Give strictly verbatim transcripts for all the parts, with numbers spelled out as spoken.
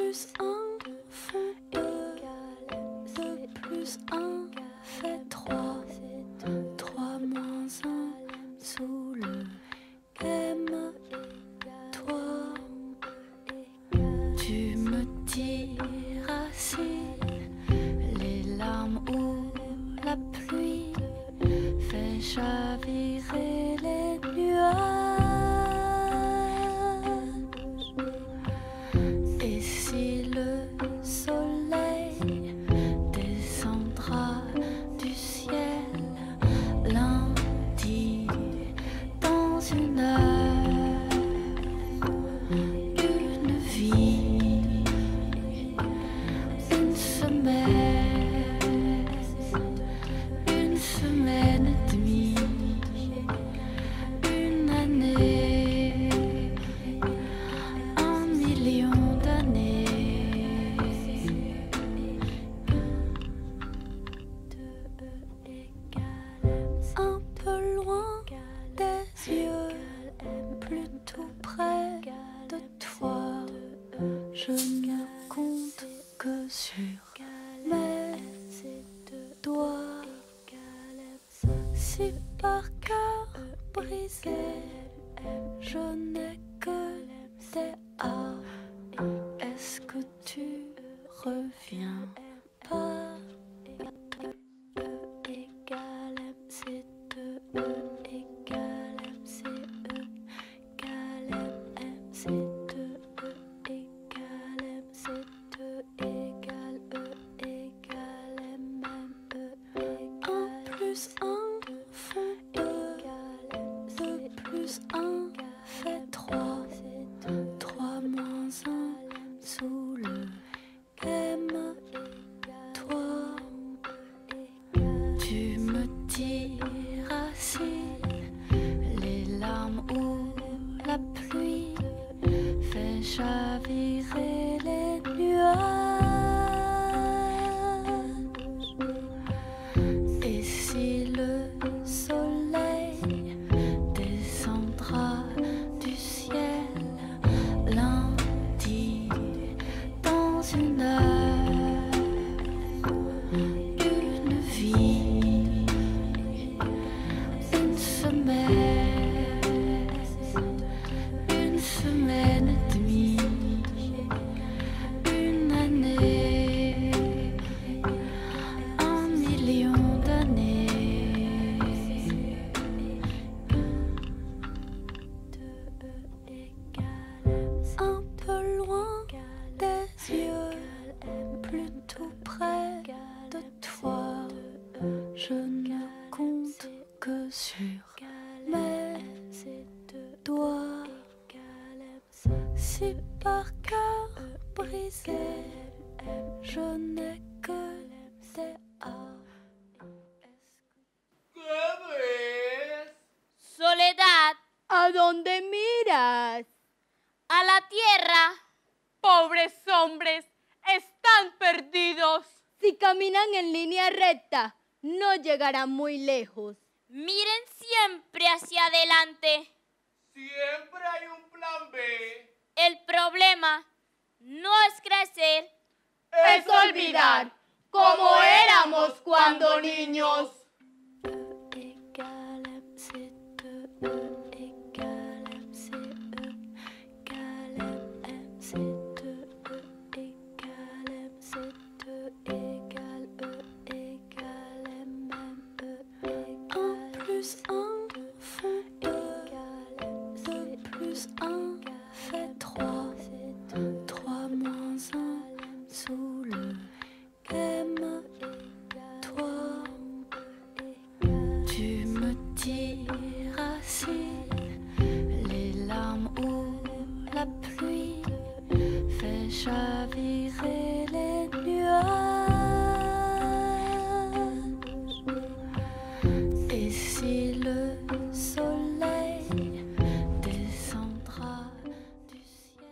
plus un font deux, deux plus un fait trois, trois moins un sous le M. Toi, tu me tires assis, les larmes ou la pluie fait chavirer les nuages. Et si le soleil descendra du ciel lundi dans une heure, une vie, une semaine, une semaine et demie, une année, un million d'années. Un peu loin des yeux, plus tout près de toi, je ne compte que sur mes doigts. Si par cœur brisé, je n'ai que des A, est-ce que tu reviens pas? E égale M C deux, E égale M C E égale M C deux, E égale M C deux égale E égale M M E. Un plus un font deux, deux plus un fait trois, trois moins un sous le M. Toi, tu me tires assis, les larmes ou la pluie fait chavirer les nuages. Et si le soleil descendra du ciel lundi dans une heure, une vie, une semaine, une semaine et demie, une année, un million d'années. Un peu loin des yeux, plus tout près de toi, je ne compte que sur mes doigts. Si par cœur brisé, je n'ai que des A. Soledad, ¿A dónde miras? a la tierra. Pobres hombres, están perdidos. Si caminan en línea recta, no llegarán muy lejos. Miren siempre hacia adelante. Siempre hay un plan B. El problema no es crecer, Es olvidar cómo éramos cuando niños. E égale M C deux, E égale M C E égale M C deux, E égale M C deux égale E égale M M E. Un plus un font deux, deux plus un fait trois, trois moins un sous le M. Toi, tu me tires assis, les larmes ou la pluie fait chavirer les nuages. Et si le soleil descendra du ciel.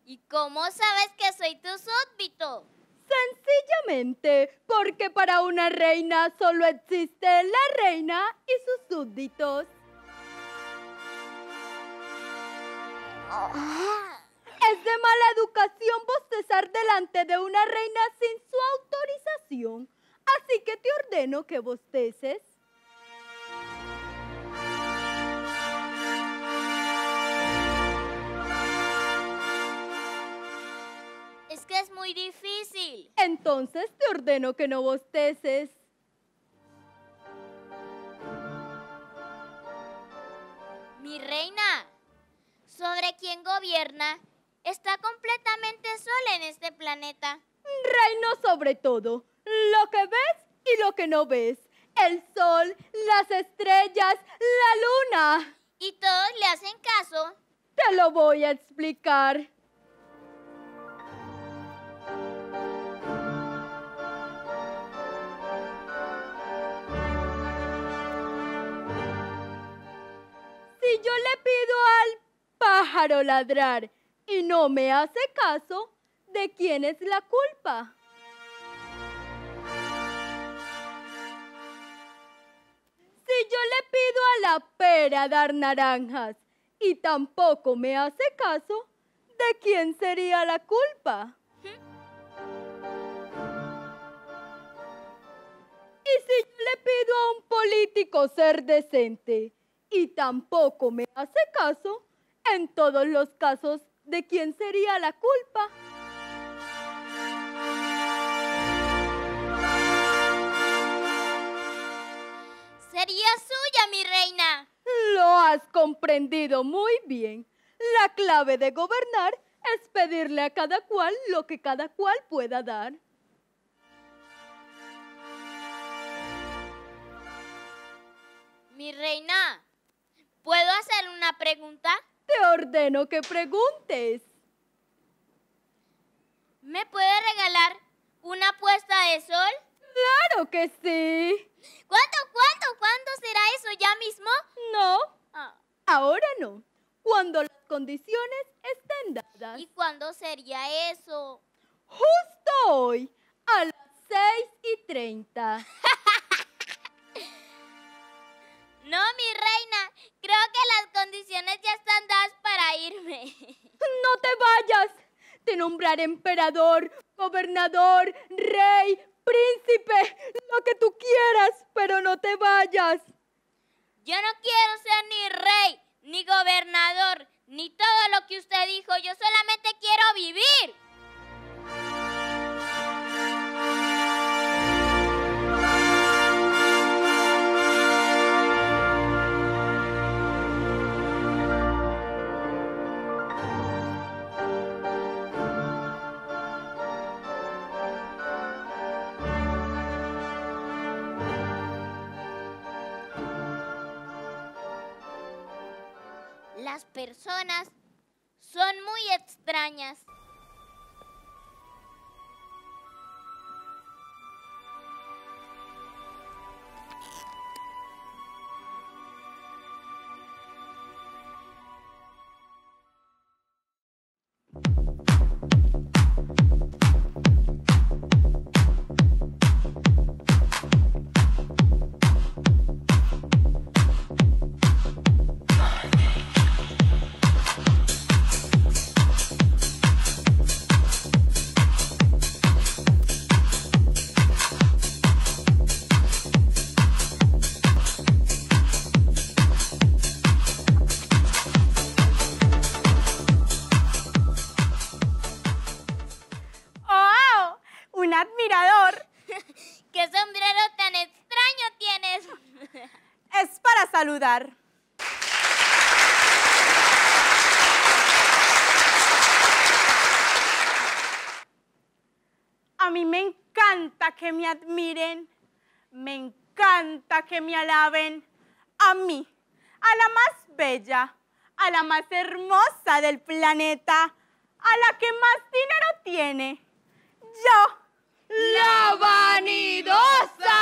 ¿Y cómo sabes que soy tu súbdito? Sencillamente, porque para una reina solo existe la reina y sus súbditos. Es de mala educación bostezar delante de una reina sin su autorización, así que te ordeno que bosteces. Es que es muy difícil. Entonces te ordeno que no bosteces. Mi reina, sobre quién gobierna, está completamente sola en este planeta. Reino sobre todo, lo que ves y lo que no ves. El sol, las estrellas, la luna. ¿Y todos le hacen caso? Te lo voy a explicar. Si yo le pido al pájaro ladrar y no me hace caso, ¿de quién es la culpa? Si yo le pido a la pera dar naranjas y tampoco me hace caso, ¿de quién sería la culpa? Y si yo le pido a un político ser decente y tampoco me hace caso, en todos los casos, ¿de quién sería la culpa? Sería suya, mi reina. Lo has comprendido muy bien. La clave de gobernar es pedirle a cada cual lo que cada cual pueda dar. Mi reina, ¿puedo hacer una pregunta? Te ordeno que preguntes. ¿Me puede regalar una puesta de sol? ¡Claro que sí! ¿Cuándo, cuándo, cuándo será eso? ¿Ya mismo? No, Ah, ahora no. Cuando las condiciones estén dadas. ¿y cuándo sería eso? Justo hoy, a las seis y treinta. No, mi reina, creo que las condiciones ya están dadas para irme. ¡No te vayas! Te nombraré emperador, gobernador, rey, príncipe, lo que tú quieras, pero no te vayas. Yo no quiero ser ni rey, ni gobernador, ni todo lo que usted dijo. Yo solamente quiero vivir. Las personas son muy extrañas. ¡Oh! ¡Un admirador! ¿Qué sombrero tan extraño tienes? Es para saludar. A mí me encanta que me admiren, me encanta que me alaben. A mí, a la más bella, a la más hermosa del planeta, a la que más dinero tiene. Yo, ¡La vanidosa!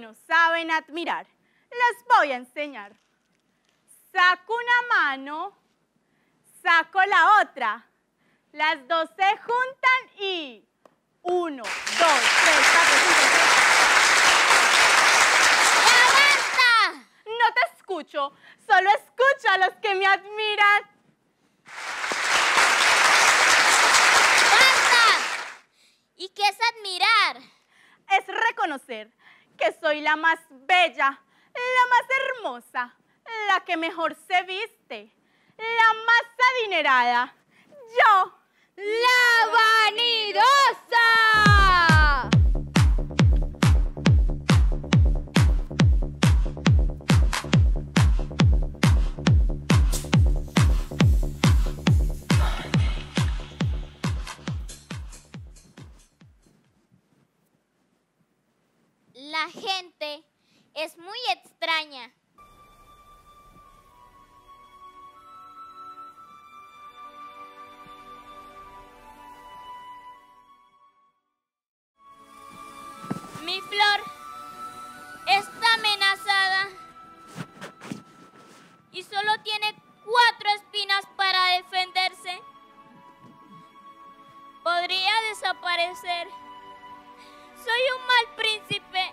no saben admirar. Les voy a enseñar. Saco una mano, saco la otra. Las dos se juntan y uno, dos, tres, cuatro, cinco, seis. ¡Ya basta! No te escucho, solo escucho a los que me admiran. ¡Basta! ¿Y qué es admirar? Es reconocer que soy la más bella, la más hermosa, la que mejor se viste, la más adinerada. Yo, ¡La vanidosa! La gente es muy extraña. Mi flor está amenazada y solo tiene cuatro espinas para defenderse. Podría desaparecer. Soy un mal príncipe.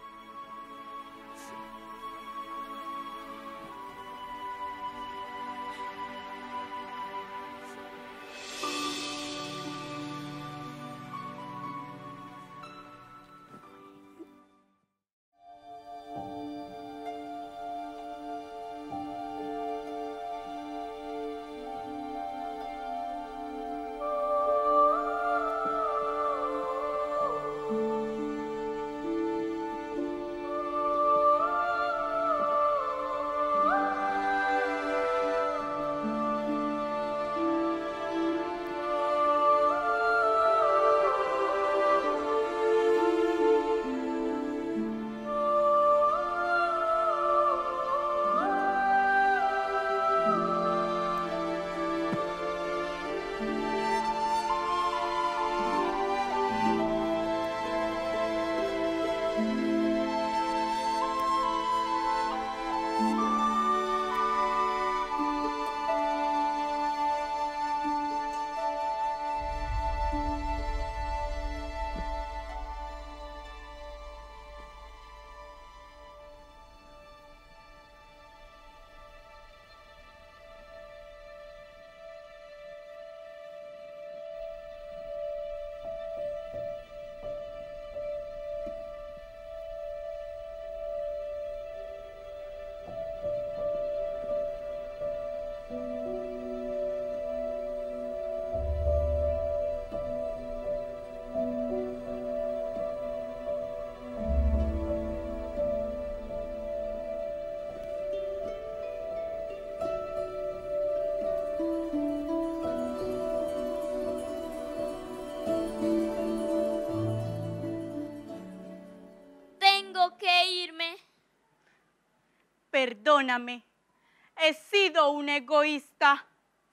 Perdóname, he sido un egoísta.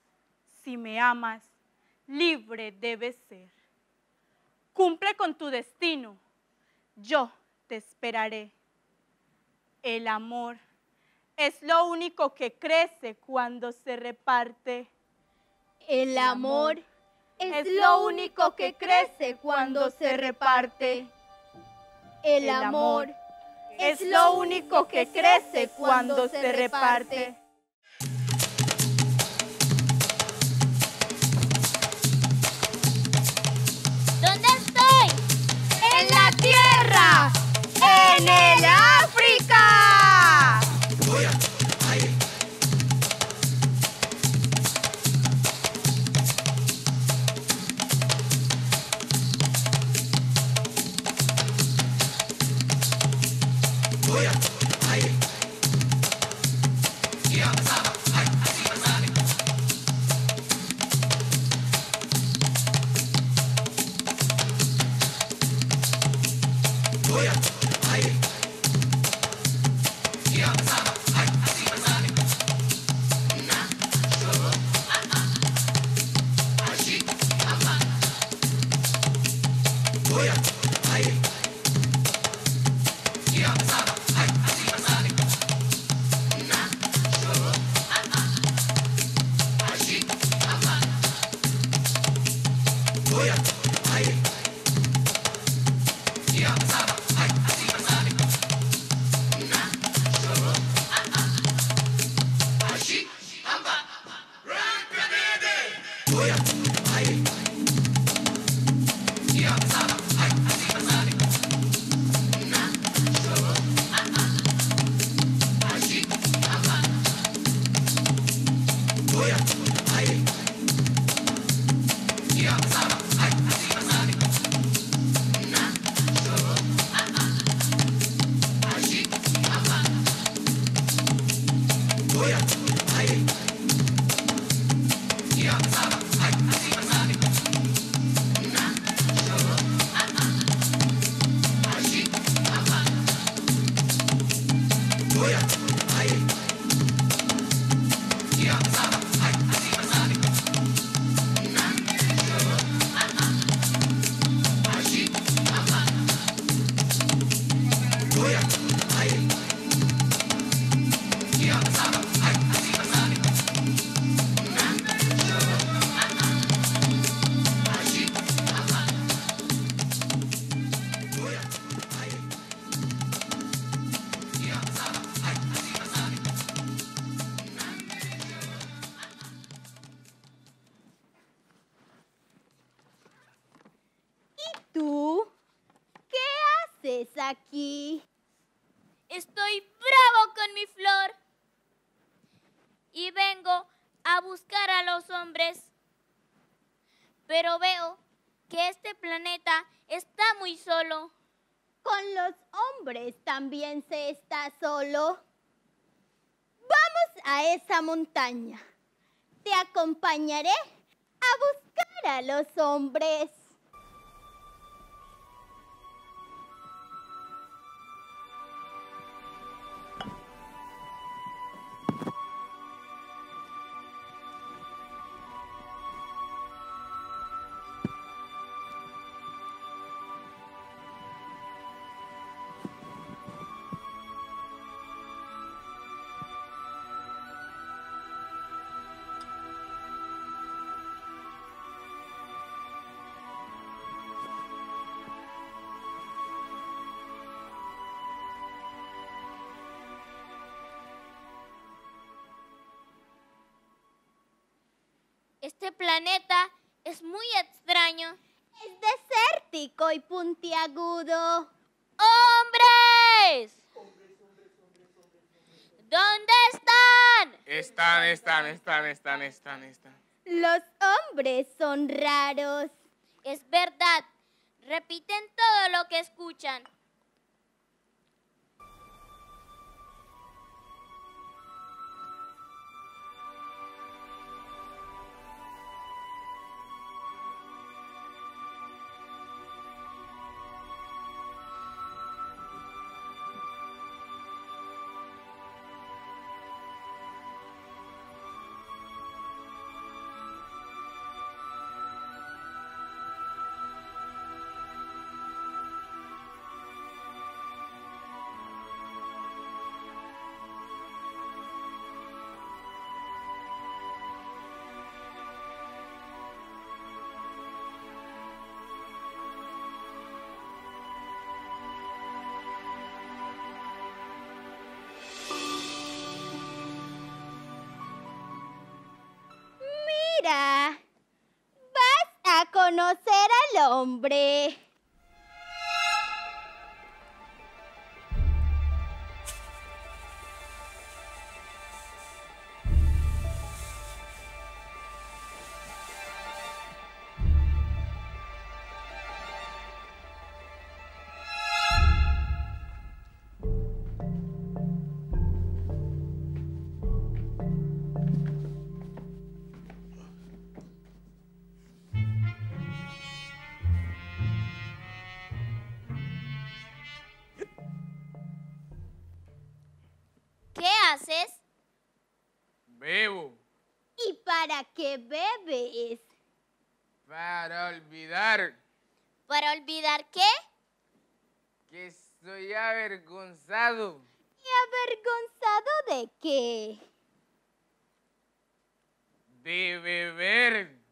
Si me amas, libre debes ser. Cumple con tu destino, yo te esperaré. El amor es lo único que crece cuando se reparte. El amor es lo único que crece cuando se reparte. El amor es lo único que crece cuando se reparte. ¿Dónde estoy? ¡En la tierra! ¡En el África! ¿Tú? ¿Qué haces aquí? Estoy bravo con mi flor. Y vengo a buscar a los hombres. Pero veo que este planeta está muy solo. Con los hombres también se está solo. Vamos a esa montaña. Te acompañaré a buscar a los hombres. Este planeta es muy extraño. Es desértico y puntiagudo. ¡Hombres! ¿Dónde están? Están, están, están, están, están, están. Los hombres son raros. Es verdad. Repiten todo lo que escuchan. Mira, vas a conocer al hombre. ¿Qué haces? Bebo. ¿Y para qué bebes? Para olvidar ¿Para olvidar qué? que estoy avergonzado ¿Y avergonzado de qué? de beber.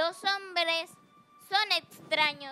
Los hombres son extraños.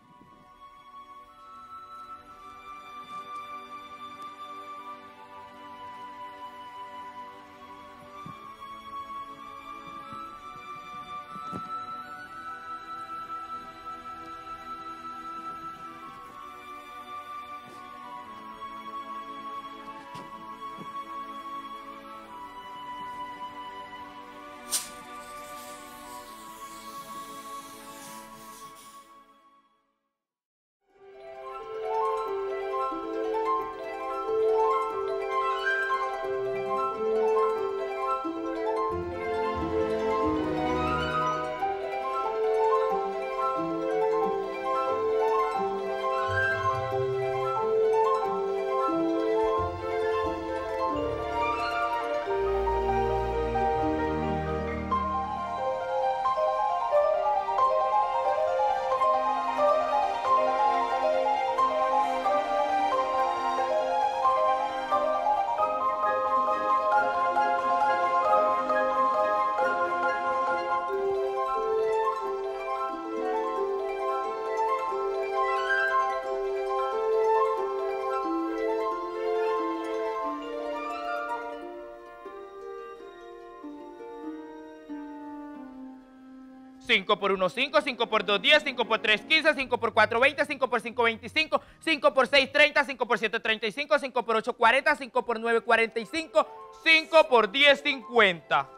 cinco por uno, cinco, cinco por dos, diez, cinco por tres, quince, cinco por cuatro, veinte, cinco por cinco, veinticinco, cinco por seis, treinta, cinco por siete, treinta y cinco, cinco por ocho, cuarenta, cinco por nueve, cuarenta y cinco, cinco por diez, cincuenta.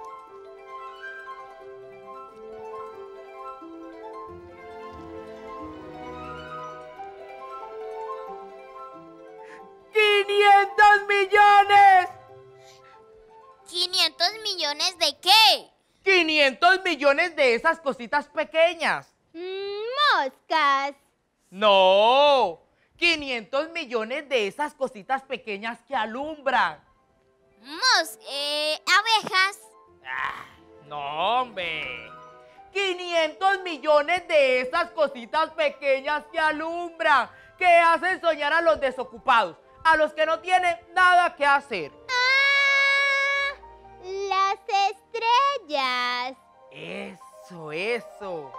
¡quinientos millones! ¿quinientos millones de qué? ¡quinientos millones de esas cositas pequeñas! Moscas. ¡No! quinientos millones de esas cositas pequeñas que alumbran. Mos, eh, abejas. Ah, no, hombre. quinientos millones de esas cositas pequeñas que alumbran, que hacen soñar a los desocupados, a los que no tienen nada que hacer. Ah, las estrellas. Eso, eso.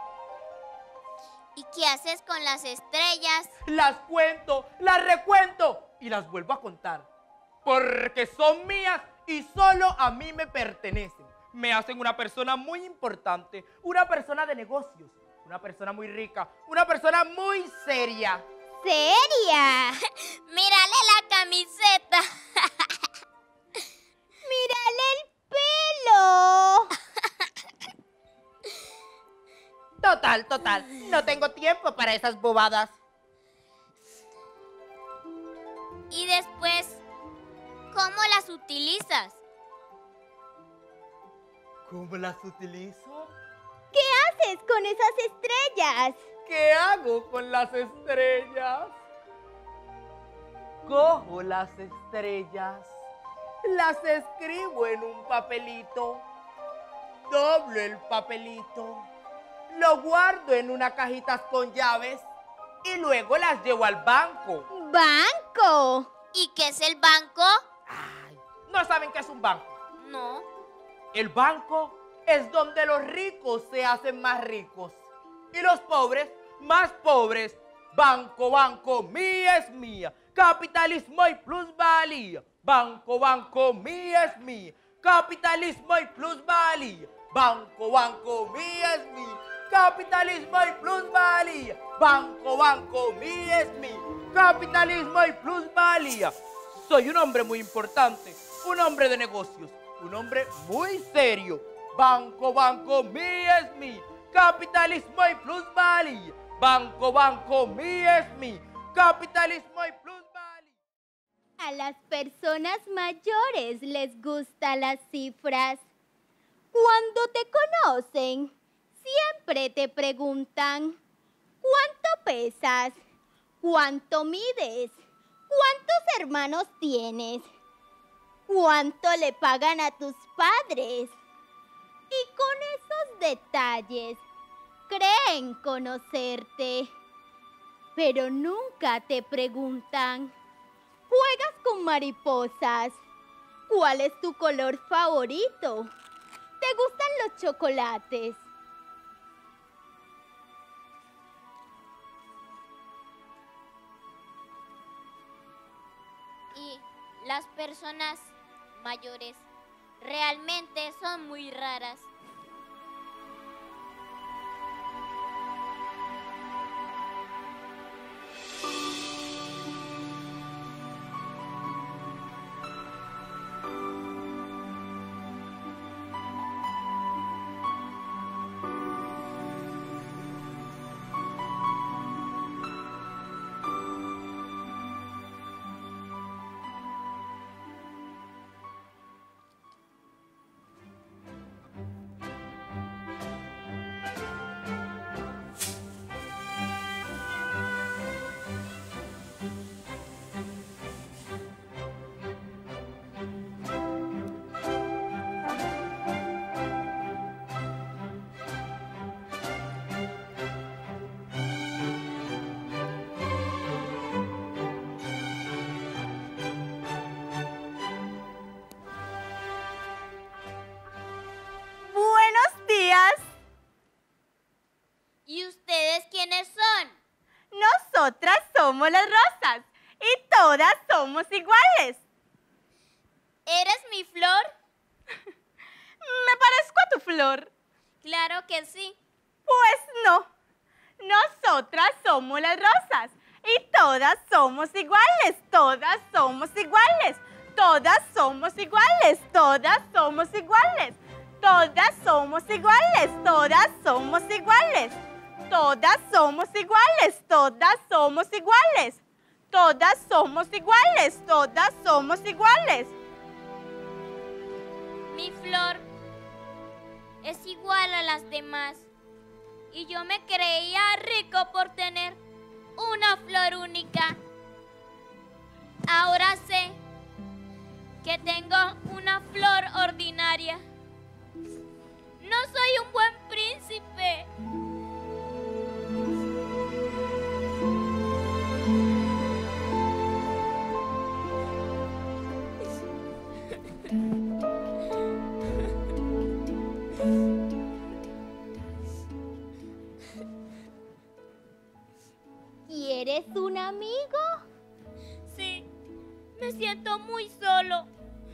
¿Y qué haces con las estrellas? Las cuento, las recuento y las vuelvo a contar. Porque son mías y solo a mí me pertenecen. Me hacen una persona muy importante, una persona de negocios, una persona muy rica, una persona muy seria. ¿Seria? Mírale la camiseta. ¡Mírale el pelo! Total, total, no tengo tiempo para esas bobadas. Y después, ¿cómo las utilizas? ¿Cómo las utilizo? ¿Qué haces con esas estrellas? ¿Qué hago con las estrellas? Cojo las estrellas, las escribo en un papelito, doblo el papelito, lo guardo en una cajita con llaves y luego las llevo al banco. ¡Banco! ¿Y qué es el banco? Ay, ¿no saben qué es un banco? No. El banco es donde los ricos se hacen más ricos y los pobres más pobres. Banco, banco, mía es mía. Capitalismo y plusvalía. Banco, banco, mía es mía. Capitalismo y plusvalía. Banco, banco, mía es mía. Capitalismo y plusvalía. Banco, banco, mía es mía. Capitalismo y plusvalía. Soy un hombre muy importante, un hombre de negocios, un hombre muy serio. Banco, banco, mía es mía. Capitalismo y plusvalía. Banco, banco, mía es mía. Capitalismo y plusvalía. A las personas mayores les gustan las cifras. Cuando te conocen, siempre te preguntan, ¿cuánto pesas? ¿Cuánto mides? ¿Cuántos hermanos tienes? ¿Cuánto le pagan a tus padres? Y con esos detalles creen conocerte, pero nunca te preguntan, ¿juegas con mariposas? ¿Cuál es tu color favorito? ¿Te gustan los chocolates? personas mayores realmente son muy raras. Buenos días. ¿Y ustedes quiénes son? Nosotras somos las rosas y todas somos iguales. ¿Eres mi flor? ¿Me parezco a tu flor? Claro que sí. Pues no. Nosotras somos las rosas y todas somos iguales, todas somos iguales, todas somos iguales, todas somos iguales, todas somos iguales, todas somos iguales, todas somos iguales, todas somos iguales, todas somos iguales, todas somos iguales. Mi flor es igual a las demás y yo me creía rico por tener una flor única. Ahora sé que tengo una flor ordinaria. No soy un buen príncipe. ¿Quieres un amigo? Sí, me siento muy solo.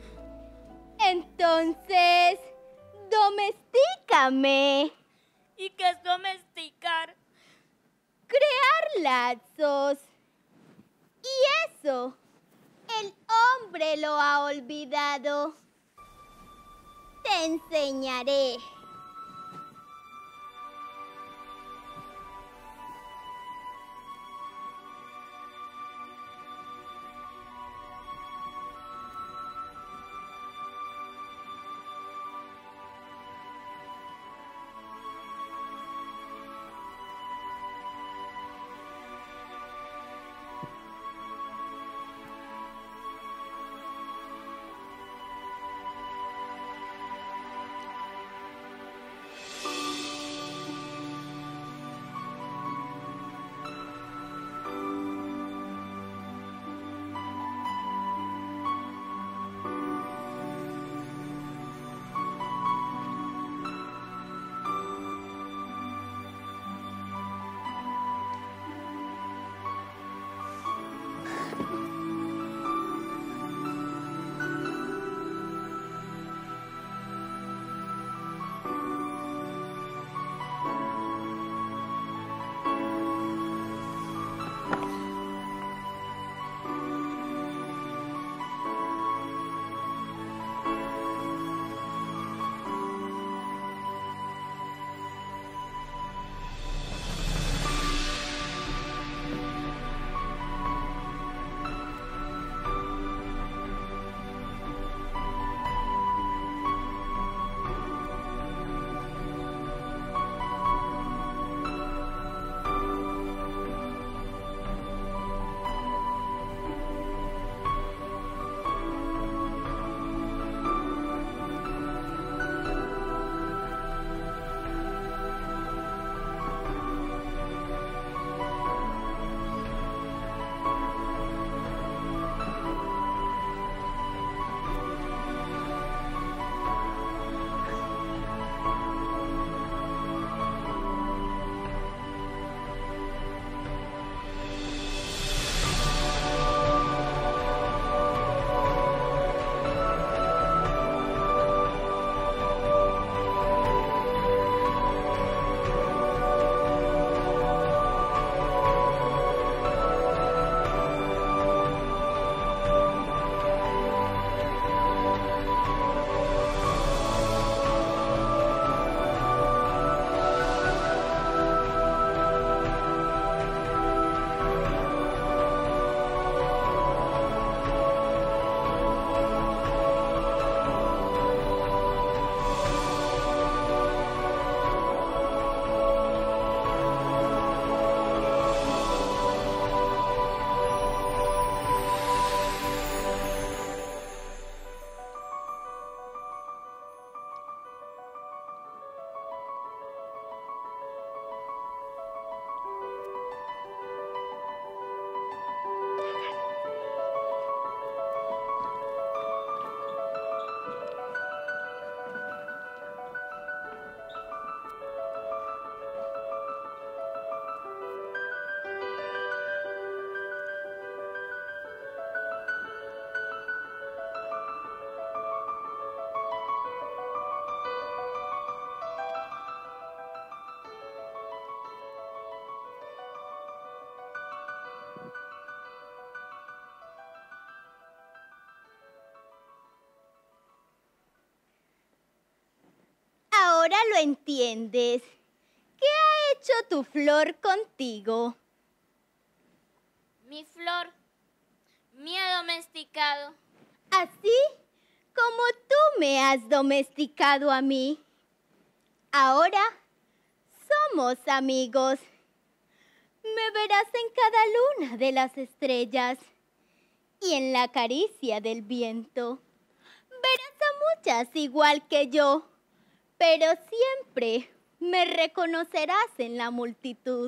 Entonces, domestícame. ¿Y qué es domesticar? Crear lazos. Y eso, el hombre lo ha olvidado. Te enseñaré. lo entiendes. ¿Qué ha hecho tu flor contigo? Mi flor me ha domesticado. Así como tú me has domesticado a mí. Ahora somos amigos. Me verás en cada luna de las estrellas y en la caricia del viento. Verás a muchas igual que yo, pero siempre me reconocerás en la multitud.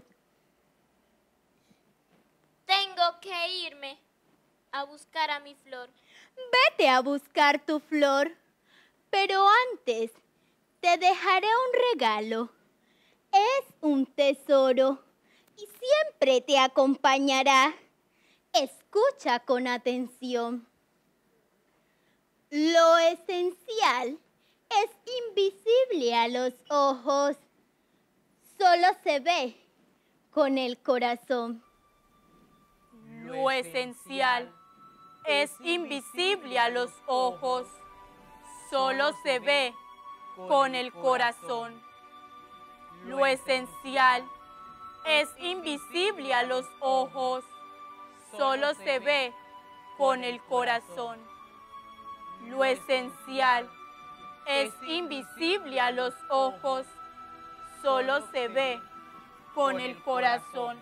Tengo que irme a buscar a mi flor. Vete a buscar tu flor, pero antes te dejaré un regalo. Es un tesoro y siempre te acompañará. Escucha con atención. Lo esencial es invisible a los ojos. Solo se ve con el corazón. Lo esencial es invisible a los ojos. Solo se ve con el corazón. Lo esencial es invisible a los ojos. Solo se ve con el corazón. Lo esencial es invisible a los ojos. Solo se ve con el corazón.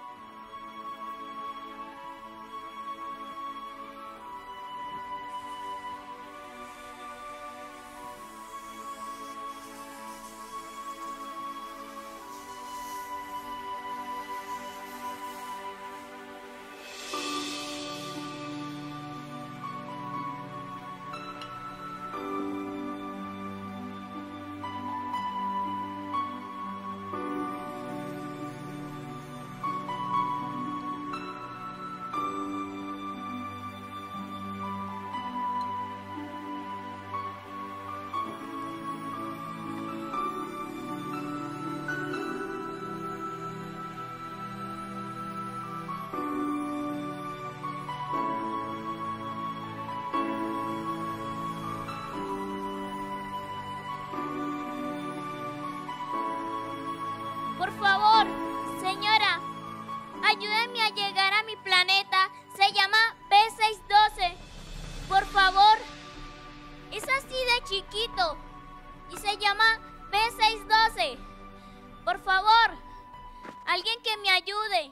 Por favor, señora, ayúdenme a llegar a mi planeta. Se llama B seiscientos doce. Por favor. Es así de chiquito y se llama B seiscientos doce. Por favor, alguien que me ayude.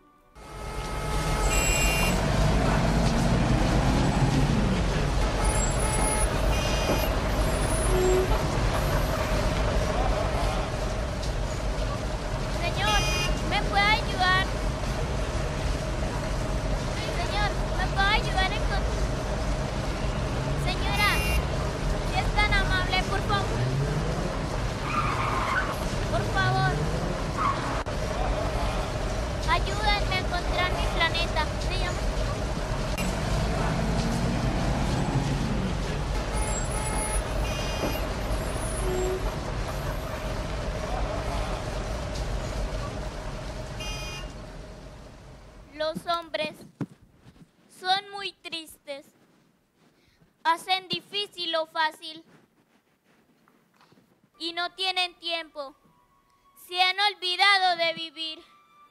Señor, ¿me puede ayudar? Señor, ¿me puede ayudar en con... Señora, si es tan amable, por favor. Por favor. Ayúdenme a encontrar mi planeta. Se llama... Los hombres son muy tristes. Hacen difícil lo fácil. Y no tienen tiempo. Se han olvidado de vivir.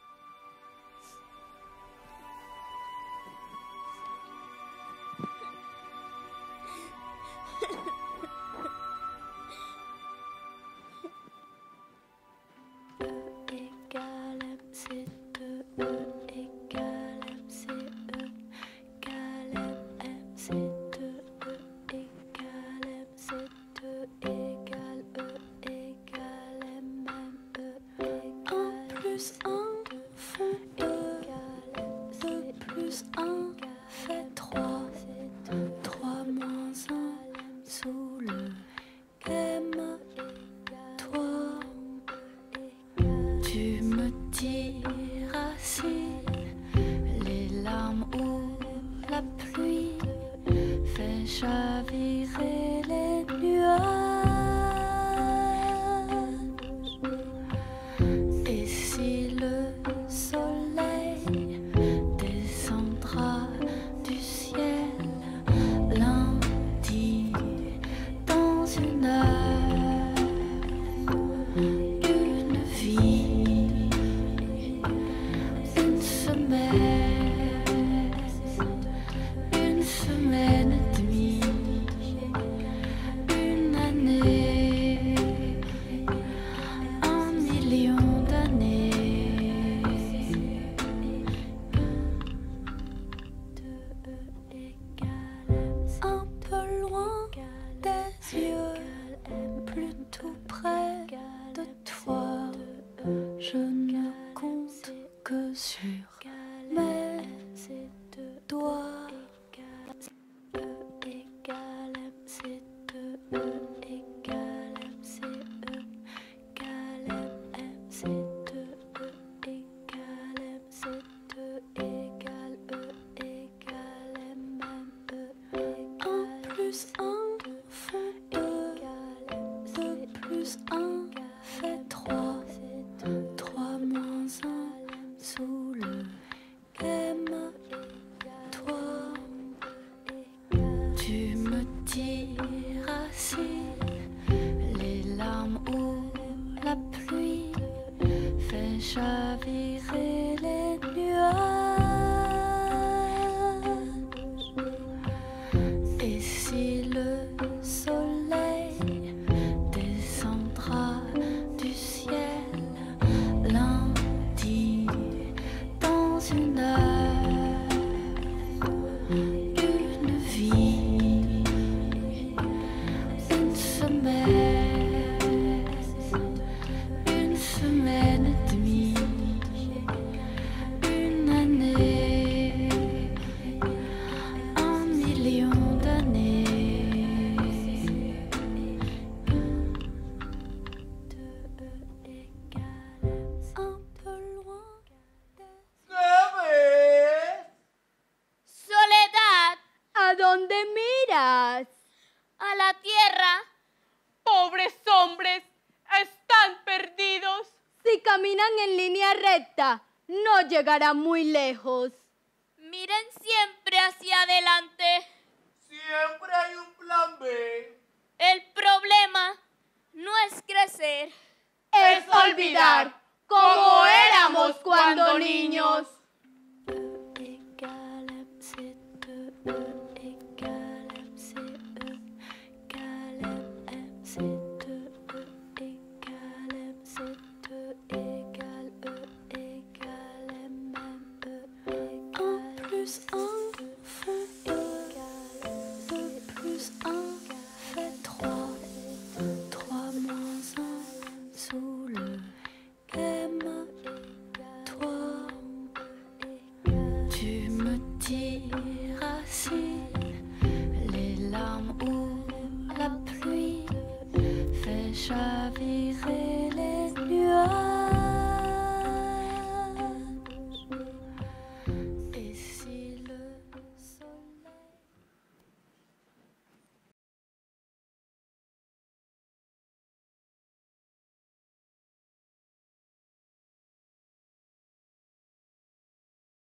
Égale M C deux, E égale M C E, égale M C deux, E égale M C deux, égale E égale M M E égale un plus un. fait trois. Trois moins un sous le M. Toi, tu me tires assis, les larmes ou la pluie fait chavirer les nuages. Et si le soleil descendra du ciel lundi dans une heure, une vie, une semaine, une semaine et demie, une année, un million d'années. Un peu loin. ¿Qué ves? Soledad, ¿A dónde miras? a la tierra. Pobres hombres, están perdidos. Si caminan en línea recta, no llegarán muy lejos. Miren siempre hacia adelante. Siempre hay un plan B. El problema no es crecer. Es olvidar cómo éramos cuando niños. E